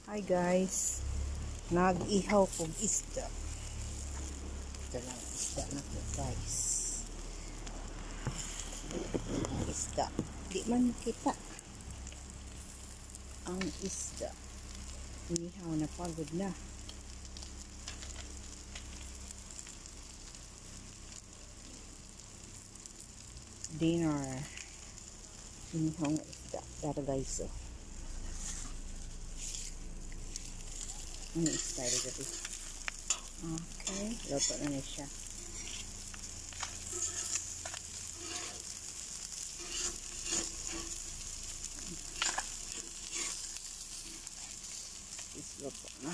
Hi guys, nag-ihaw kong isda. Ito lang isda na to guys. Isda, di man makita ang isda. Inihaw na, pagod na. Dinner. Inihaw na isda. Tara guys, oh. Ano isda dito? Okay, luto na na siya. Luto na.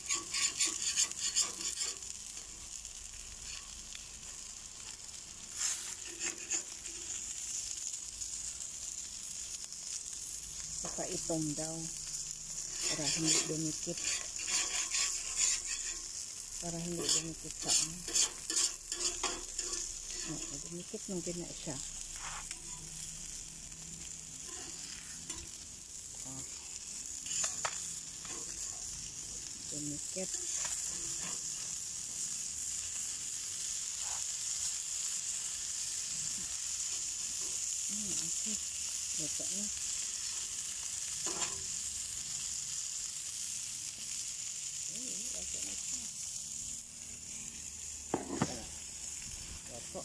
Saka itong daw para hindi dumikit. Para hindi dumikit sa dumikit nung gina siya. Dumikit. Okay. Luto na. Luto na siya. Luto.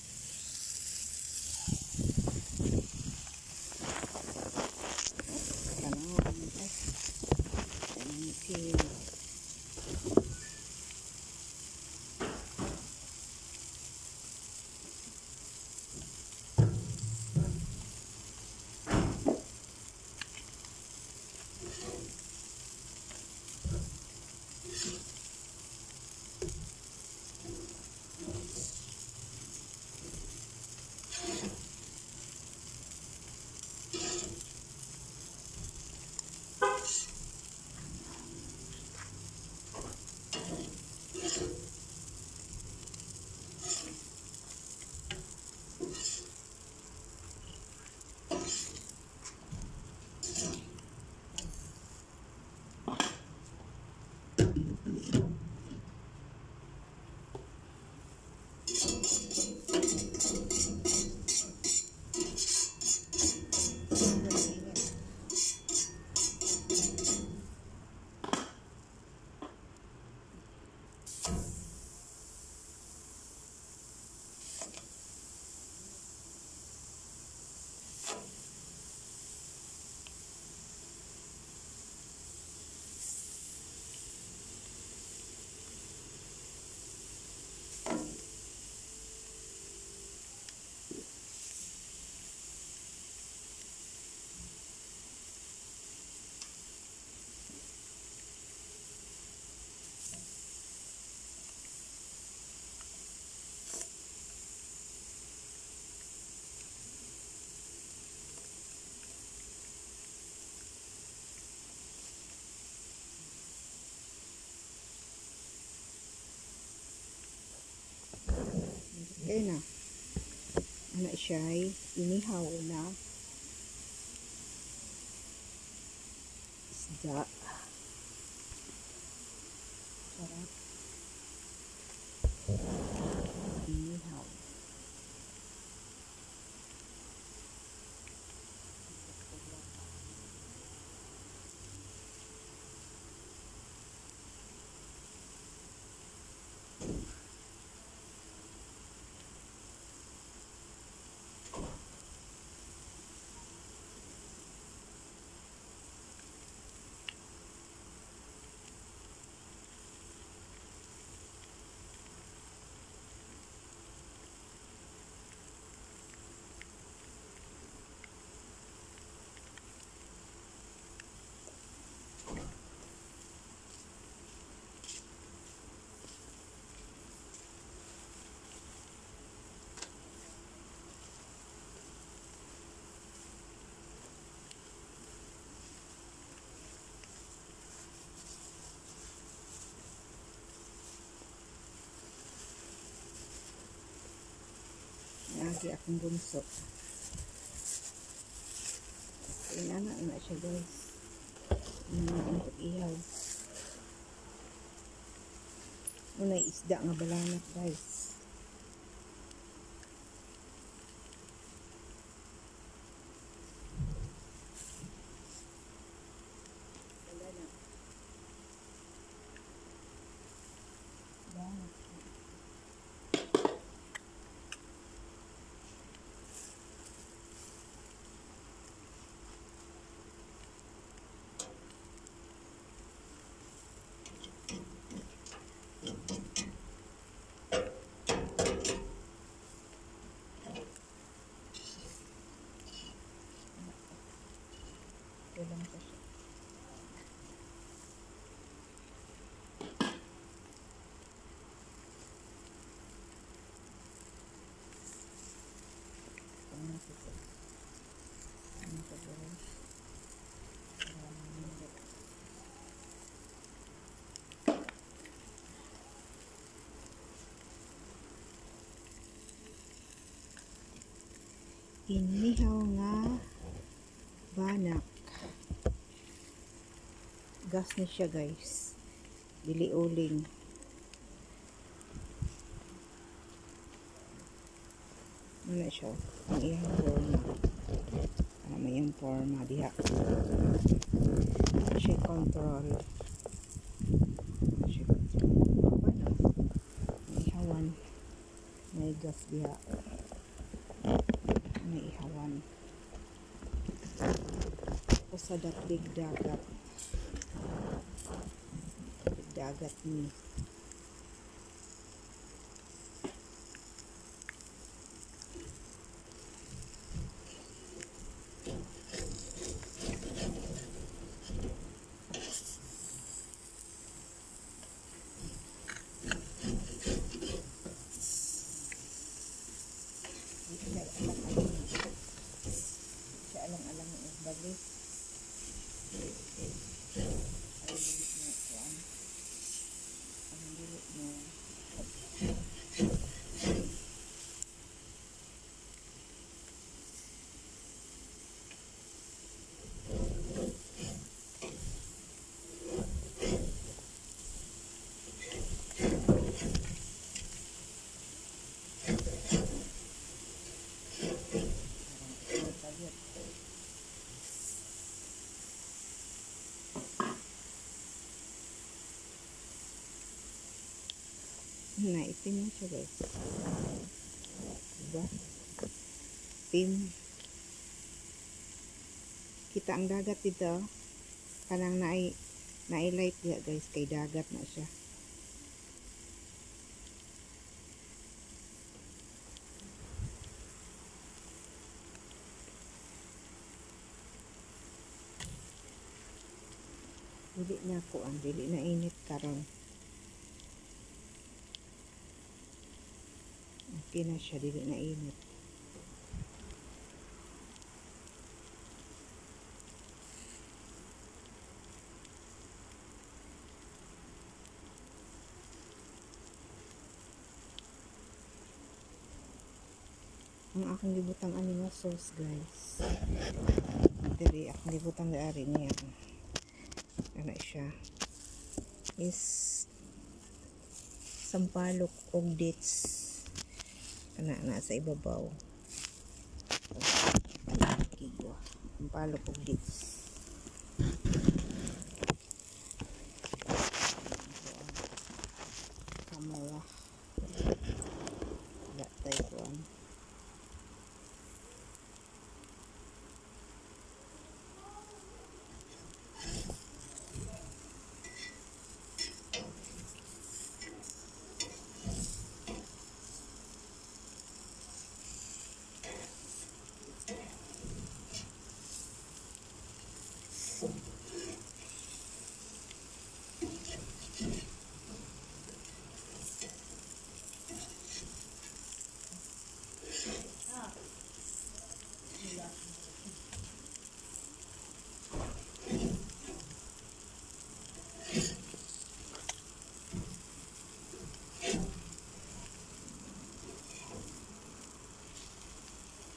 Okay na. Ano siya ay inihaw na isda. Sarap. Inihaw. Lagi akong bunso. Inana na siya guys. Ihaw. Unay isda nga balanat guys. Kulang pa siya. Inihaw nga banak. Gas ni siya guys. Dili uling. Ano siya? Ang iyang forma. Ano may yung forma diha. Siya control. Siya control. Banak. Ihawan. May gas diha. May ihawan. O sa datlig dagat. Dagat ni. Siya alang-alang ng balik. Ay, bilis na kuan. Ang bilis mo. Naitim na siya guys. Diba? Tim. Kita ang dagat dito. Kanang na-light diya guys. Kay dagat na siya. Dili na ko ang dili na init karon. Okay na siya, dili na init. Ang aking libutang anime sauce guys. Dili akong libutang gaari niya. Ano siya? Is sampalok og dates. Na sa ibabaw. Sampalok og dates. Kamera. Gatay ko ang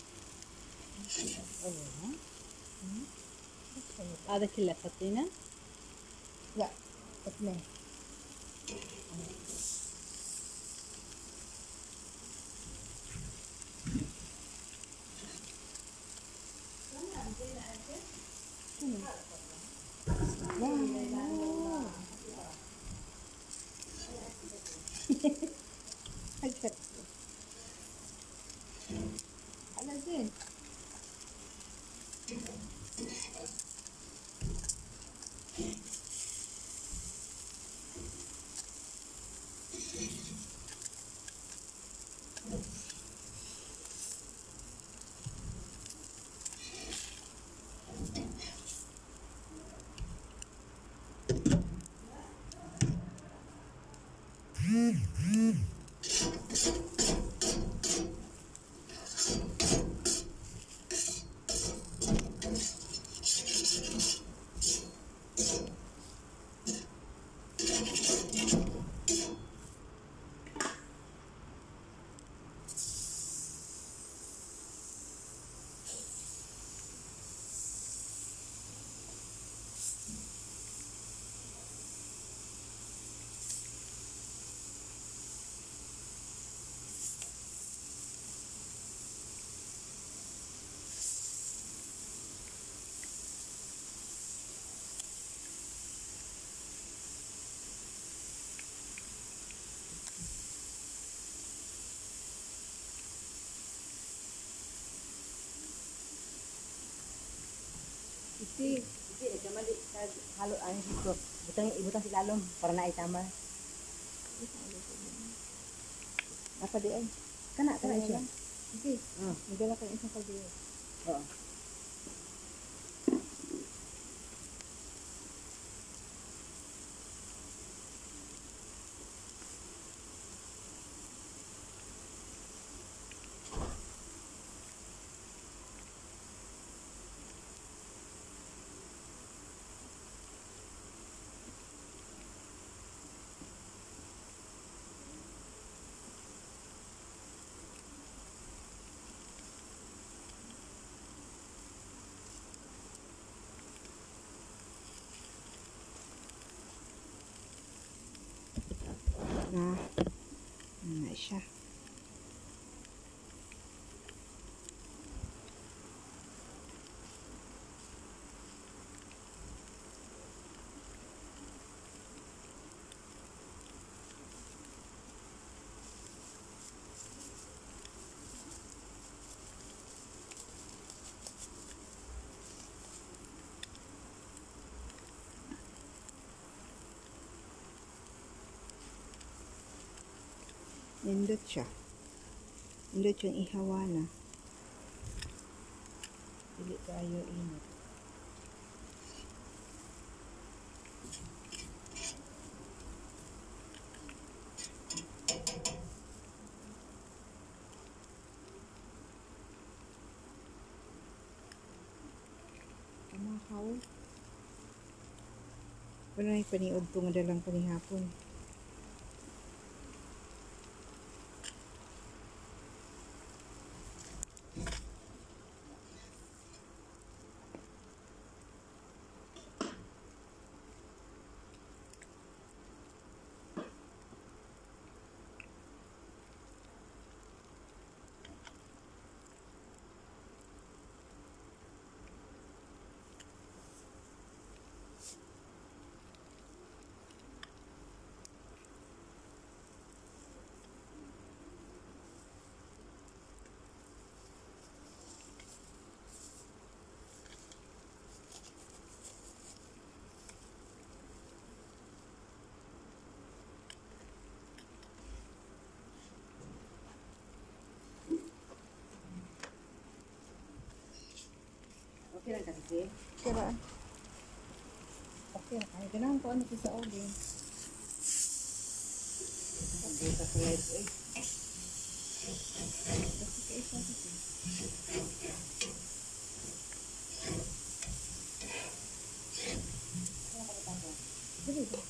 هذا كله تحطينه Ya, tatlo. Wow. Agad. Ala din. Iti. Iti, nagkamali. Halo, ano dito. Ibutang si lalom para na itama. Apa di ay? Kana siya. Iti. Nagdala ka ng isang kaldiyo. Oo. Na siya. Nindot siya. Nindot yung ihawa na. Dili tayo init. Kumakaw. Wala na yung paniod ko nga dalang panihapon. Okay lang kasi. Kira. Okay, ay ganahan ko ano ko sa oven. Hindi ka sa live eh. Kasi kaisa kasi. Dili ba?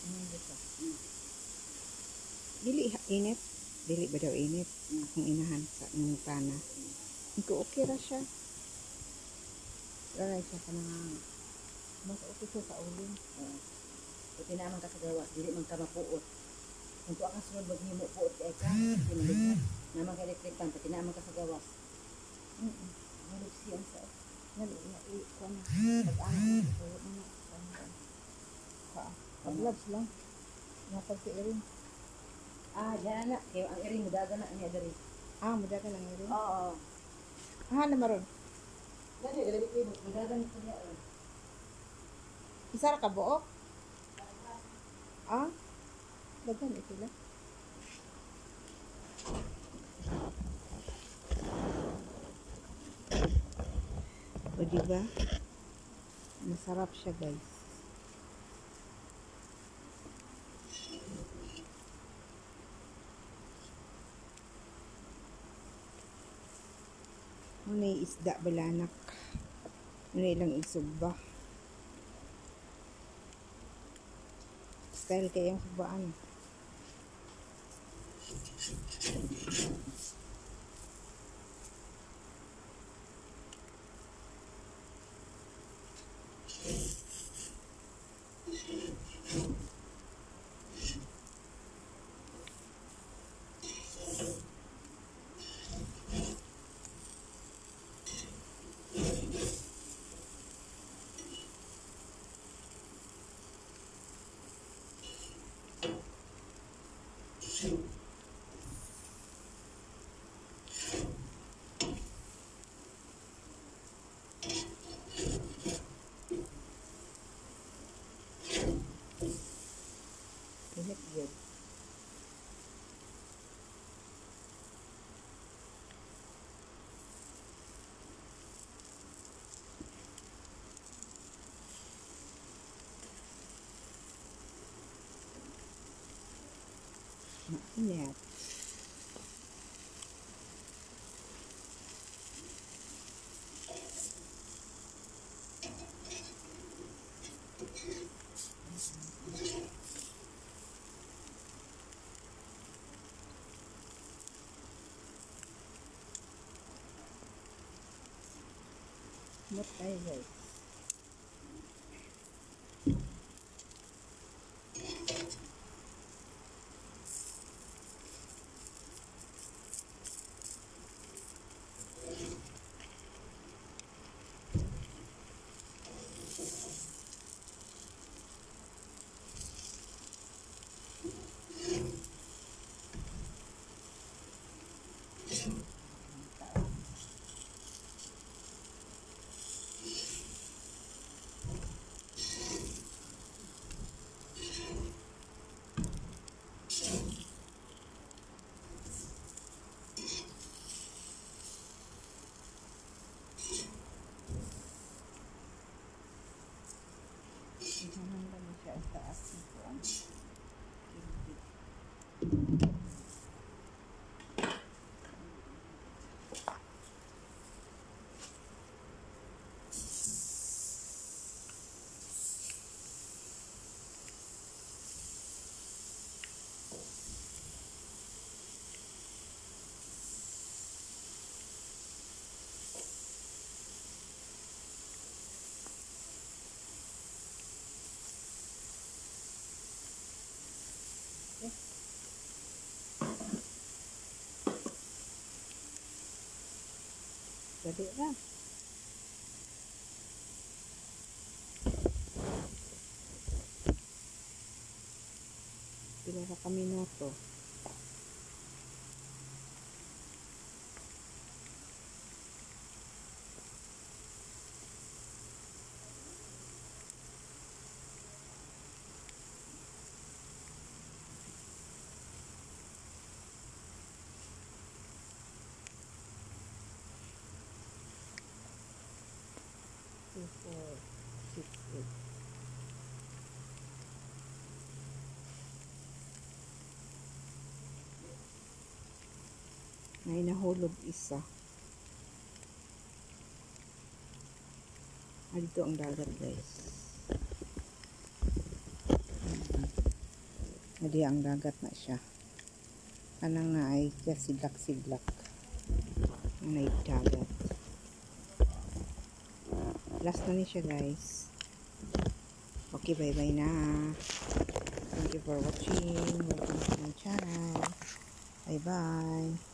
Dili init. Dili ba daw init? Ang inahan sa ng tana. Iko okay ra siya. Wala siya ka nang mas okay siya sa uling. Kung tinaman ka sa gawas, dili man ka mapuot. Kung tuwa ka sunod maghimo puot kay ka, hindi maligyan. Naman ka electric pan, pag tinaman ka sa gawas. Halog siya sa Kuha na. Pag-ano. Pag-ano na. Pag-gloves lang. Napag-iring. Diyan na. Kaya ang iring, mudaga na niya dari. Mudaga lang iring. Oo. Na maron. Dali, galabit kayo. Mudaga na niya. Isa ra ka buok? Dagan ito lang. O diba? Masarap siya guys. Muna isda balanak. Muna ilang igsugba. Style kayang sugbaan. Init yun. Mainit. What tayo guys? Hanggang na siya ang taas nito ang kilid. Dali na. Pila ka minuto. Two, four, six, eight. May nahulog isa. Dito ang dagat guys. Hindi ang dagat na siya. Kanang na ay kasidlak-sidlak. Ang dagat. Last na ni siya guys. Okay, bye-bye na. Thank you for watching. Welcome to my channel. Bye-bye.